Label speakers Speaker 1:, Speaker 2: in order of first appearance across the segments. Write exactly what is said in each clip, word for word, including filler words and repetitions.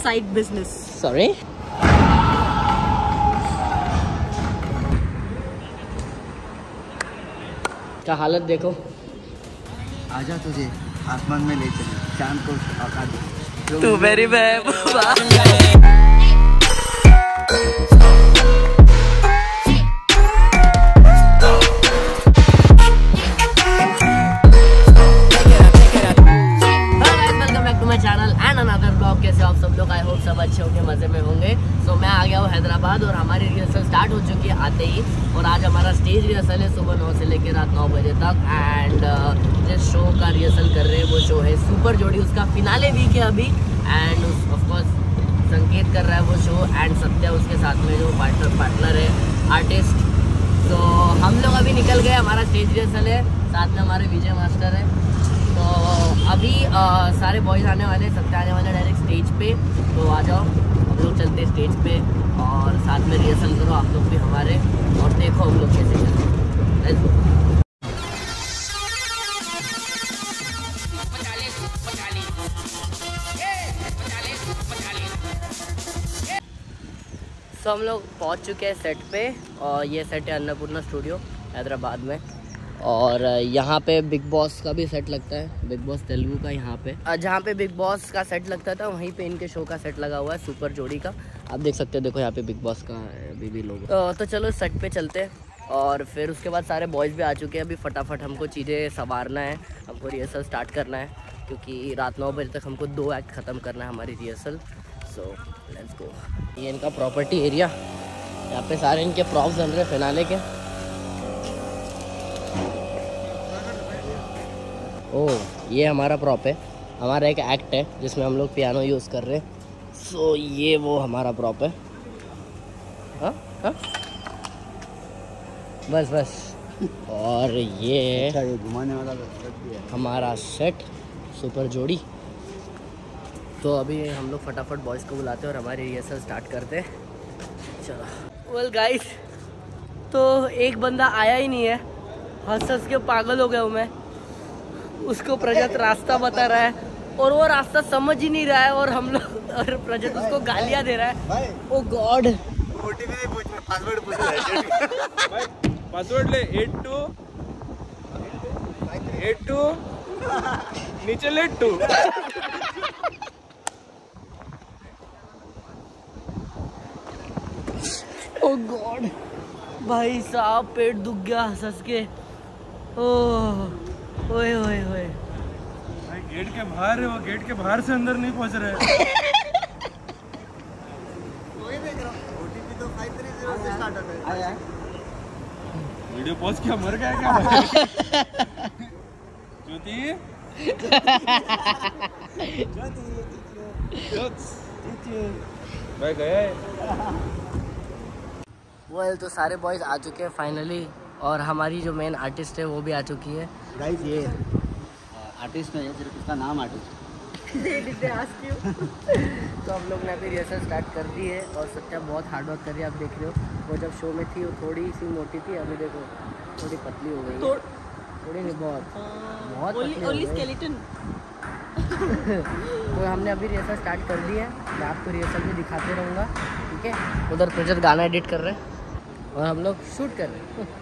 Speaker 1: side business.
Speaker 2: Sorry. क्या हालत देखो।
Speaker 3: आजा तुझे आसमान में ले चले, चांद को आका दे।
Speaker 2: तू मेरी महबूबा। कैसे आप सब लोग, आई होप सब अच्छे होंगे, मज़े में होंगे। सो so, मैं आ गया हूँ हैदराबाद और हमारी रिहर्सल स्टार्ट हो चुकी है आते ही। और आज हमारा स्टेज रिहर्सल है सुबह नौ से लेकर रात नौ बजे तक। एंड uh, जिस शो का रिहर्सल कर रहे हैं वो शो है सुपर जोड़ी, उसका फिनाले वीक है अभी। एंड ऑफकोर्स संकेत कर रहा है वो शो, एंड सत्या उसके साथ में जो पार्टनर पार्टनर है आर्टिस्ट। तो हम लोग अभी निकल गए, हमारा स्टेज रिहर्सल है, साथ में हमारे विजय मास्टर है। तो अभी आ, सारे बॉयज़ आने वाले, सत्या आने वाले डायरेक्ट स्टेज पे। तो आ जाओ, हम लोग चलते हैं स्टेज पे और साथ में रिहर्सल करो आप लोग भी हमारे, और देखो हम लोग कैसे चलते हैं। तो हम लोग पहुंच चुके हैं सेट पे, और ये सेट है अन्नपूर्णा स्टूडियो हैदराबाद में। और यहाँ पे बिग बॉस का भी सेट लगता है, बिग बॉस तेलुगु का। यहाँ पे जहाँ पे बिग बॉस का सेट लगता था वहीं पे इनके शो का सेट लगा हुआ है सुपर जोड़ी का। आप देख सकते हैं, देखो यहाँ पे बिग बॉस का अभी भी लोग। तो चलो सेट पे चलते हैं, और फिर उसके बाद सारे बॉयज़ भी आ चुके हैं। अभी फटाफट हमको चीज़ें संवारना है, हमको रिहर्सल स्टार्ट करना है, क्योंकि रात नौ बजे तक हमको दो एक्ट ख़त्म करना है हमारी रिहर्सल। So let's go. ये इनका प्रॉपर्टी एरिया, यहाँ पे सारे इनके प्रॉप्स बन रहे हैं फिनाले के। ओह, ये हमारा प्रॉप है, हमारा एक एक्ट है जिसमें हम लोग पियानो यूज़ कर रहे हैं। सो so, ये वो हमारा प्रॉप है। हाँ हाँ बस बस। और ये
Speaker 3: अच्छा, ये घुमाने वाला
Speaker 2: हमारा सेट सुपर जोड़ी। तो अभी हम लोग फटाफट बॉयज़ को बुलाते हैं और हमारी रिहर्सल स्टार्ट करते हैं। चलो वेल गाइस, तो एक बंदा आया ही नहीं है, हंस हंस के पागल हो गया हूँ मैं। उसको प्रजत रास्ता बता रहा है और वो रास्ता समझ ही नहीं रहा है, और हम लोग और प्रजत उसको गालियाँ दे रहा है। ओ गॉड,
Speaker 3: ओटीपी नहीं पूछ रहा, पासवर्ड पूछ रहा है।
Speaker 4: भाई पासवर्ड ले, एट टू एट टू नीचे ले टू।
Speaker 2: ओ गॉड भाई साहब, पेट दुख गया हंस हंस के। ओह ओए ओए ओए,
Speaker 4: भाई गेट के बाहर है वो, गेट के बाहर से अंदर नहीं पहुंच रहे।
Speaker 3: वही देख रहा हूं, ओटीपी तो फाइव थ्री जीरो से स्टार्ट होता है। आया
Speaker 4: वीडियो पॉज किया, मर गया क्या? ज्योति ज्योति भाई गया है।
Speaker 2: वेल तो सारे बॉयज़ आ चुके हैं फाइनली, और हमारी जो मेन आर्टिस्ट है वो भी आ चुकी है।
Speaker 3: गाइस, ये आर्टिस्ट नहीं है, सिर्फ इसका नाम आर्टिस्ट
Speaker 2: तो हम लोग ने अभी रिहर्सल स्टार्ट कर दी है, और सत्या बहुत हार्ड वर्क कर रही है। आप देख रहे हो, वो जब शो में थी वो थोड़ी सी मोटी थी, अभी देखो थोड़ी पतली हो गई है। थोड़ी नहीं, बहुत बहुत पतली हो गई। तो हमने अभी रिहर्सल स्टार्ट कर दी है, मैं आपको रिहर्सल भी दिखाते रहूँगा, ठीक है। उधर प्रजत गाना एडिट कर रहे हैं और हम लोग शूट कर रहे हैं।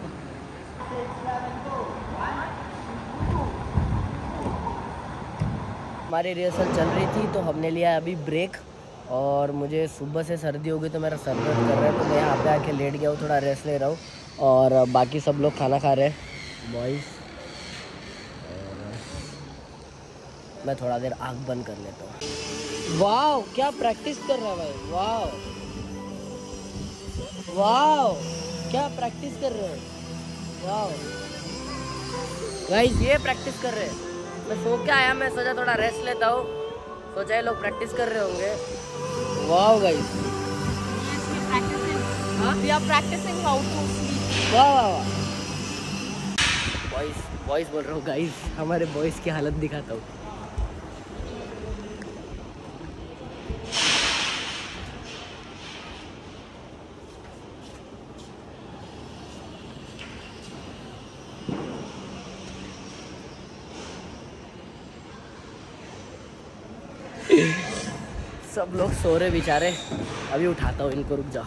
Speaker 2: हमारी रिहर्सल चल रही थी तो हमने लिया अभी ब्रेक, और मुझे सुबह से सर्दी हो गई तो मेरा सर दर्द कर रहा है, तो मैं यहाँ पे आके लेट गया हूँ, थोड़ा रेस्ट ले रहा हूँ। और बाकी सब लोग खाना खा रहे हैं बॉयज़, और मैं थोड़ा देर आँख बंद कर लेता हूँ। वाह, क्या प्रैक्टिस कर रहा है भाई, वाह वाह, क्या प्रैक्टिस कर रहे हैं, वाह गाइस, ये प्रैक्टिस कर रहे हैं। मैं सो के आया, मैं सोचा थोड़ा रेस्ट लेता हूँ, सोचा ये लोग प्रैक्टिस कर रहे होंगे। वाह guys,
Speaker 1: We are practicing how to sleep.
Speaker 2: वाह वाह वाह। बॉयज़ बॉयज़ बोल रहा हूँ गाइस, हमारे बॉयज़ की हालत दिखाता हूँ। सब लोग सो रहे बेचारे, अभी उठाता हूँ इनको, रुक जाओ।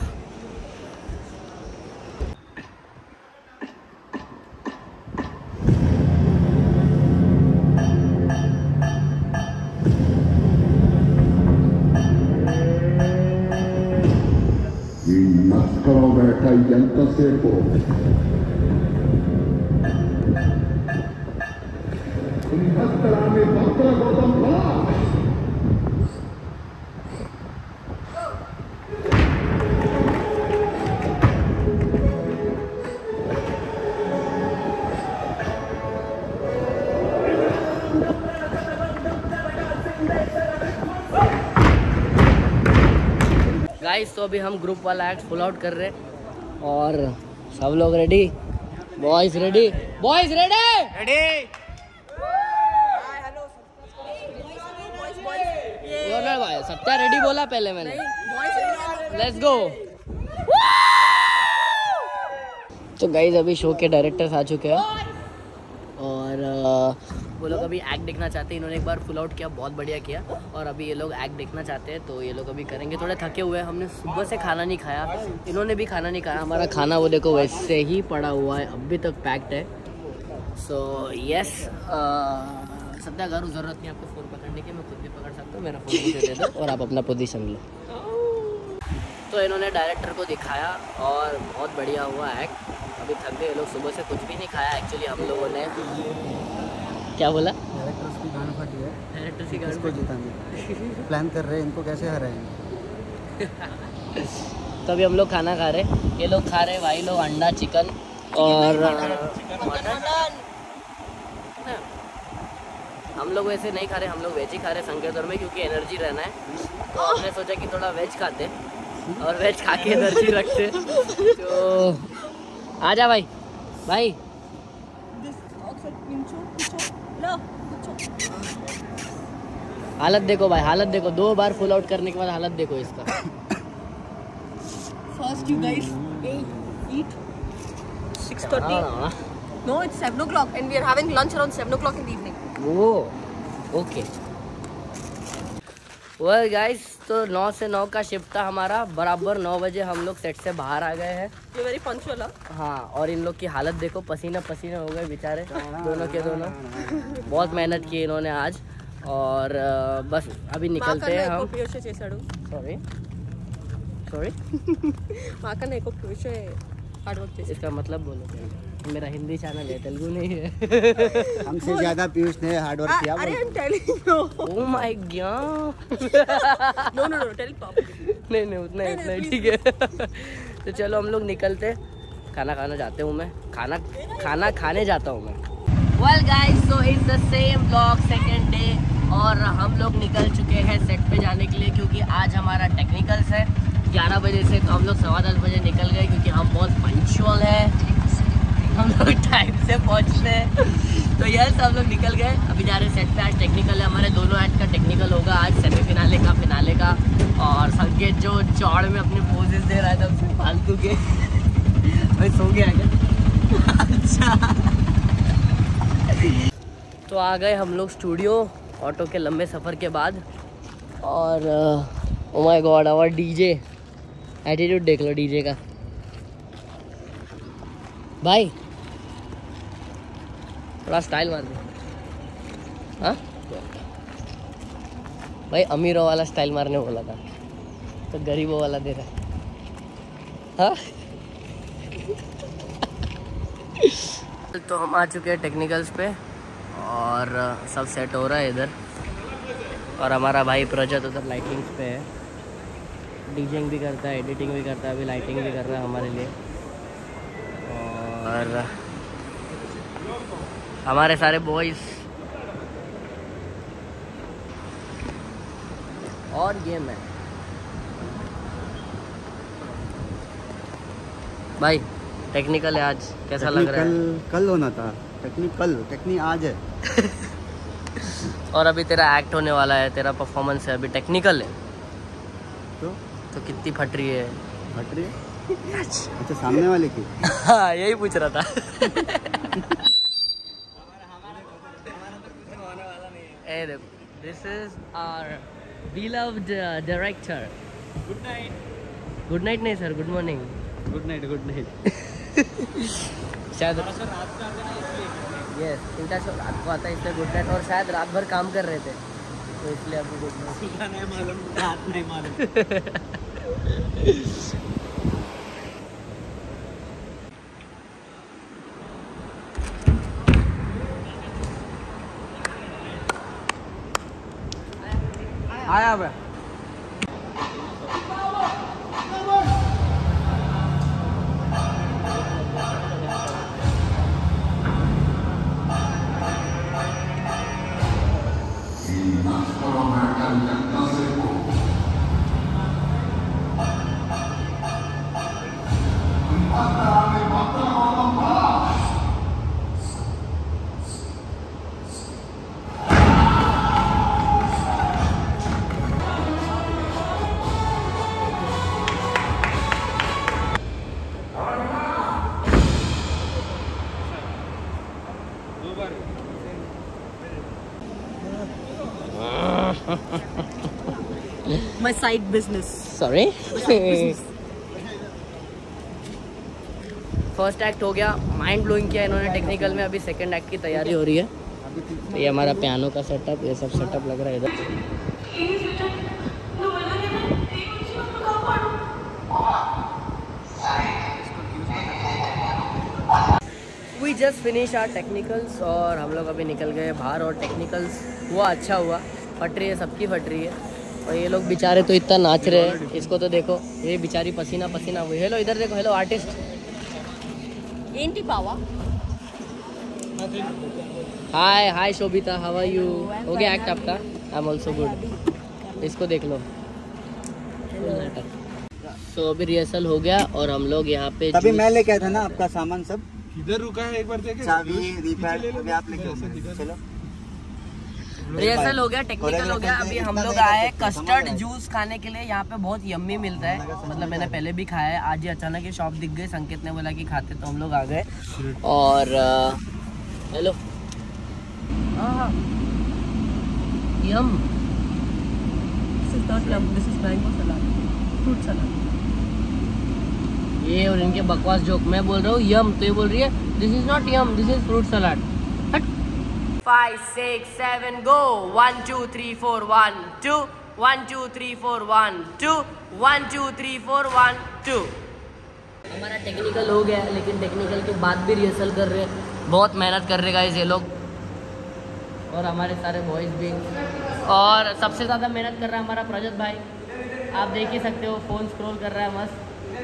Speaker 5: बैठा ఎంతసేపు సింహస్థలాన్ని భద్ర కోసం
Speaker 2: गाइस तो अभी हम ग्रुप वाला एक्ट फुल आउट कर रहे हैं और सब लोग ready, boys ready, boys ready ready भाई सत्या रेडी बोला पहले मैंने, लेट्स गो। तो गाइस अभी शो के डायरेक्टर्स आ चुके हैं और वो लोग अभी एक्ट देखना चाहते हैं। इन्होंने एक बार फुल आउट किया, बहुत बढ़िया किया, और अभी ये लोग एक्ट देखना चाहते हैं तो ये लोग अभी करेंगे। थोड़े थके हुए हैं, हमने सुबह से खाना नहीं खाया, इन्होंने भी खाना नहीं खाया। हमारा खाना वो देखो वैसे ही पड़ा हुआ है, अभी तक पैक्ड है। सो यस सत्या करो, ज़रूरत नहीं आपको फ़ोन पकड़ने की, मैं खुद भी पकड़ सकता हूँ, मेरा फ़ोन मुझे दे दो और आप अपना पोजीशन लो। तो इन्होंने डायरेक्टर को दिखाया और बहुत बढ़िया हुआ एक्ट। अभी थक गए लोग, सुबह से कुछ भी नहीं खाया एक्चुअली हम लोगों ने। क्या बोला?
Speaker 3: डायरेक्टर्स की गान फटी है,
Speaker 2: डायरेक्टर की गान
Speaker 3: इसको जिताने प्लान कर रहे हैं, इनको कैसे हराएंगे।
Speaker 2: तो अभी हम लोग खाना खा रहे, ये लोग खा रहे, भाई लोग अंडा चिकन और मटन। हम लोग वैसे नहीं खा रहे, हम लोग वेज ही खा रहे संकेतौर में, क्योंकि एनर्जी रहना है। तो हमने सोचा कि थोड़ा वेज खाते और वेज खा के एनर्जी रखते। तो आजा भाई भाई हालत देखो भाई, हालत देखो, दो बार फुल आउट करने के बाद हालत देखो इसका।
Speaker 1: First you guys eat six thirty. No, it's seven o'clock and we are having lunch around seven o'clock in the evening.
Speaker 2: वो ओके वेल गाइस, तो नौ से नौ का शिफ्ट था हमारा, बराबर नौ बजे हम लोग सेट से बाहर आ गए हैं।
Speaker 1: ये वेरी पंक्चुअल है।
Speaker 2: हाँ, और इन लोग की हालत देखो, पसीना पसीना हो गए बेचारे दोनों के दोनों। बहुत मेहनत की इन्होंने आज और बस अभी निकलते हैं हम। सॉरी सॉरी
Speaker 1: माकन एको पीछे हार्ड वर्क చేసి
Speaker 2: इसका मतलब बोलो, मेरा हिंदी चैनल है, तेलुगु नहीं है।
Speaker 3: हमसे ज्यादा पीयूष ने हार्ड वर्क किया।
Speaker 1: अरे I am telling you.
Speaker 2: Oh my god.
Speaker 1: No no no tell properly.
Speaker 2: नहीं नहीं उतना इतना ही ठीक है। तो चलो हम लोग निकलते, खाना खाना जाते हूँ मैं, खाना खाना खाने जाता हूँ मैं। Well guys, so it's the same blog second day और हम लोग निकल चुके हैं सेट पे जाने के लिए, क्योंकि आज हमारा टेक्निकल्स है ग्यारह बजे से। तो हम लोग सवा दस बजे निकल गए क्योंकि हम बहुत पंक्चुअल हैं, हम लोग टाइम से पहुँचते हैं। तो यस हम लोग निकल गए, अभी जा रहे सेट पे। आज टेक्निकल है, हमारे दोनों एक्ट का टेक्निकल होगा आज, सेमीफिनाले का, फिनाले का। और संकेत जो चौड़ में अपने पोजेस दे रहा था उसमें फालतू के भाई सो गया क्या? अच्छा तो आ गए हम लोग स्टूडियो ऑटो के लंबे सफ़र के बाद। और oh my god our DJ attitude देख लो डीजे का भाई, थोड़ा स्टाइल मार दे। हाँ भाई, अमीरों वाला स्टाइल मारने बोला था तो गरीबों वाला दे रहा है। हाँ तो हम आ चुके हैं टेक्निकल्स पे और सब सेट हो रहा है इधर। और हमारा भाई प्रजत उधर लाइटिंग्स पे है, डीजिंग भी करता है, एडिटिंग भी करता है, अभी लाइटिंग भी कर रहा है हमारे लिए। और हमारे सारे बॉयज़ और ये मैं भाई टेक्निकल है आज, कैसा लग रहा है?
Speaker 3: कल होना था टेक्निकल, टेक्निक आज है।
Speaker 2: और अभी तेरा एक्ट होने वाला है, तेरा परफॉर्मेंस है, अभी टेक्निकल है
Speaker 3: तो
Speaker 2: तो कितनी फट रही है?
Speaker 3: फट रही है? अच्छा सामने वाले की?
Speaker 2: हाँ यही पूछ रहा था। ए देखो, this is our beloved uh, director.
Speaker 4: Good night.
Speaker 2: Good night नहीं sir, good morning.
Speaker 4: Good night. Good night.
Speaker 2: शायद
Speaker 4: रात का आता है इसलिए.
Speaker 2: यस, इनका शो रात को आता है इसलिए गुड नाइट, और शायद रात भर काम कर रहे थे तो इसलिए अभी गुड नाइट.
Speaker 4: सुबह नहीं मालूम, रात नहीं मालूम.
Speaker 3: आया अब
Speaker 1: My side business.
Speaker 2: Sorry. First act हो गया, माइंड ब्लोइंग किया इन्होंने टेक्निकल में. अभी सेकंड एक्ट की तैयारी हो रही है. तो ये हमारा पियानो का सेटअप, ये सब सेटअप लग रहा है इधर. We just finish our technicals और हम लोग अभी निकल गए बाहर. और टेक्निकल्स हुआ, अच्छा हुआ. फट रही है, सबकी फट रही है. और ये लोग बेचारे तो इतना नाच रहे हैं, इसको तो देखो, ये बेचारी पसीना पसीना हुई. हेलो इधर देखो, hello artist.
Speaker 1: Ain't Bawa?
Speaker 2: Hi hi Shobhita, how are you? हो गया एक्ट आपका? I am also good. इसको देख लो. सो अभी रिहर्सल हो गया और हम लोग यहाँ पे
Speaker 3: तभी मैं लेके आया था ना आपका सामान सब.
Speaker 4: इधर रुका है, एक बार देखे.
Speaker 3: चाबी रीपैड अभी आप लेके आओ. चलो
Speaker 2: रिहर्सल हो गया, टेक्निकल हो गया. अभी हम लोग आए कस्टर्ड जूस खाने के लिए. यहाँ पे बहुत यम्मी मिलता है, मतलब मैंने पहले भी खाया है. आज ही अचानक ये शॉप दिख गई, संकेत ने बोला कि खाते, तो हम लोग आ गए. और hello yum.
Speaker 1: This is not yum. This is mango salad. Fruit salad.
Speaker 2: ये और इनके बकवास जोक. मैं बोल रहा हूँ यम, तो ये बोल रही है this is not yum, this is fruit salad. Five, six, seven, go. One, two, three, four, one, two. One, two, three, four, one, two. One, two, three, four, one, two. हमारा टेक्निकल हो गया, लेकिन technical के बाद भी rehearsal कर रहे हैं. बहुत मेहनत कर रहे गाइस ये लोग, और हमारे सारे बॉयज भी. और सबसे ज़्यादा मेहनत कर रहा है हमारा प्रजत भाई. आप देख ही सकते हो, फ़ोन स्क्रॉल कर रहा है मस्त.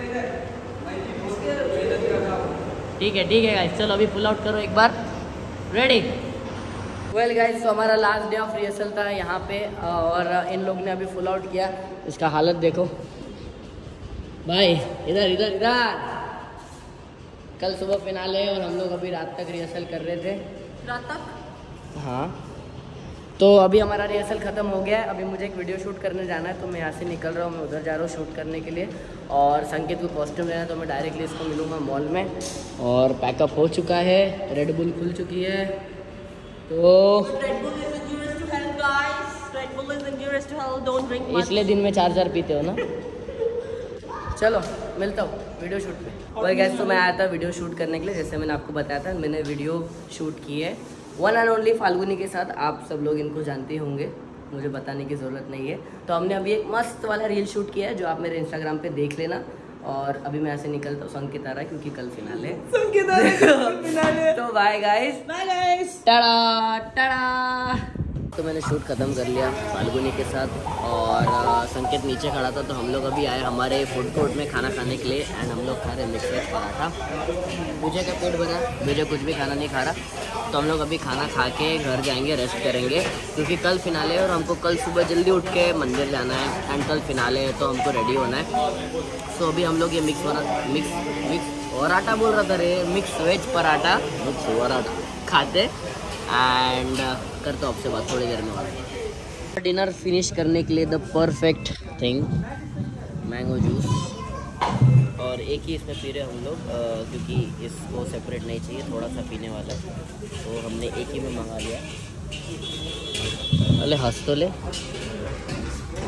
Speaker 2: ठीक है ठीक है गाइस, चलो अभी पुल आउट करो एक बार. रेडी. वेल गाइस, तो हमारा लास्ट डे ऑफ रिहर्सल था यहाँ पे, और इन लोग ने अभी फुल आउट किया. इसका हालत देखो भाई. इधर इधर इधर. कल सुबह फिनाले और हम लोग अभी रात तक रिहर्सल कर रहे थे.
Speaker 1: रात तक?
Speaker 2: हाँ, तो अभी हमारा रिहर्सल ख़त्म हो गया है. अभी मुझे एक वीडियो शूट करने जाना है, तो मैं यहाँ से निकल रहा हूँ. मैं उधर जा रहा हूँ शूट करने के लिए. और संकेत को कॉस्ट्यूम लेना है, तो मैं डायरेक्टली इसको मिलूँगा मॉल में. और पैकअप हो चुका है, रेड बुल खुल चुकी है. तो
Speaker 1: Red Bull is injurious to health, guys. Red Bull is injurious to health. Don't drink much.
Speaker 2: इसलिए दिन में चार चार पीते हो ना. चलो मिलता हूँ वीडियो शूट पे. और गैस, तो मैं आया था वीडियो शूट करने के लिए. जैसे मैंने आपको बताया था, मैंने वीडियो शूट की है वन एंड ओनली फाल्गुनी के साथ. आप सब लोग इनको जानते होंगे, मुझे बताने की ज़रूरत नहीं है. तो हमने अभी एक मस्त वाला रील शूट किया है, जो आप मेरे इंस्टाग्राम पे देख लेना. और अभी मैं ऐसे निकलता हूँ. संकेत आ रहा है क्योंकि कल फिनाले.
Speaker 1: संकेत आ रहा है, कल फिनाले है.
Speaker 2: तो bye guys.
Speaker 1: Bye guys.
Speaker 2: Tada tada. तो मैंने शूट ख़त्म कर लिया फाल्गुनी के साथ, और आ, संकेत नीचे खड़ा था. तो हम लोग अभी आए हमारे फूड कोर्ट में खाना खाने के लिए. एंड हम लोग खा रहे मिक्स वेज पराठा. मुझे क्या पेट भरा, मुझे कुछ भी खाना नहीं खा रहा. तो हम लोग अभी खाना खा के घर जाएंगे, रेस्ट करेंगे, क्योंकि कल फिनाले है और हमको कल सुबह जल्दी उठ के मंदिर जाना है. एंड कल फिनाले है तो हमको रेडी होना है. तो अभी हम लोग ये mix paratha mix mix paratha बोल रहा था रे mix veg paratha mix paratha खाते. एंड करते आपसे बात थोड़ी देर में. बात डिनर फिनिश करने के लिए the perfect thing, mango juice. और एक ही इसमें पी रहे हम लोग, क्योंकि इसको सेपरेट नहीं चाहिए, थोड़ा सा पीने वाला. तो हमने एक ही में मंगा लिया. अरे हंस तो ले.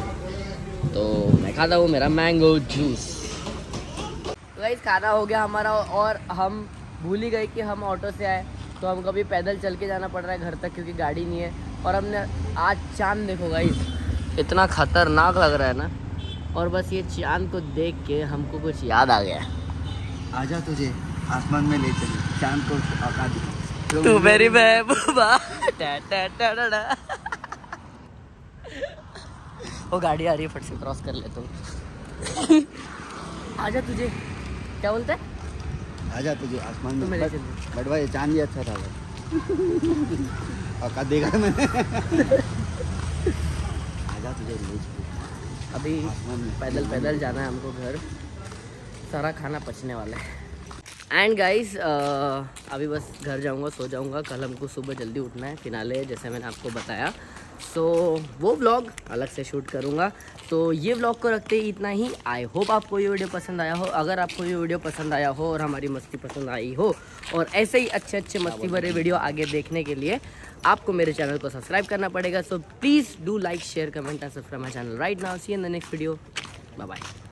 Speaker 2: तो मैं खाता हूँ मेरा मैंगो जूस। तो गाइस खाना हो गया हमारा और हम भूल ही गए कि हम ऑटो से आए, तो हमको अभी पैदल चल के जाना पड़ रहा है घर तक क्योंकि गाड़ी नहीं है। और हमने आज चांद देखो गाइस, इतना खतरनाक लग रहा है ना। और बस ये चांद को देख के हमको कुछ याद आ गया।
Speaker 3: आजा तुझे आसमान में ले चले, चांद को औकात दिखा।
Speaker 2: तू मेरी महबूबा। वो गाड़ी आ रही है, फट से क्रॉस कर ले तुम। आजा तुझे क्या बोलते हैं?
Speaker 3: आजा तुझे आसमान में।
Speaker 2: मेरे
Speaker 3: बट बट भाई चांद ही अच्छा था भाई। औकात देगा मैंने। आजा तुझे ले चले।
Speaker 2: अभी पैदल पैदल जाना है हमको घर, सारा खाना पचने वाला है। एंड गाइस अभी बस घर जाऊंगा, सो जाऊंगा। कल हमको सुबह जल्दी उठना है, फिनाले जैसे मैंने आपको बताया। सो so, वो व्लॉग अलग से शूट करूंगा। तो ये व्लॉग को रखते ही इतना ही। आई होप आपको ये वीडियो पसंद आया हो। अगर आपको ये वीडियो पसंद आया हो और हमारी मस्ती पसंद आई हो और ऐसे ही अच्छे अच्छे मस्ती भरे वीडियो आगे देखने के लिए आपको मेरे चैनल को सब्सक्राइब करना पड़ेगा। So please do like share comment and subscribe my channel right now. See you in the next video. Bye bye.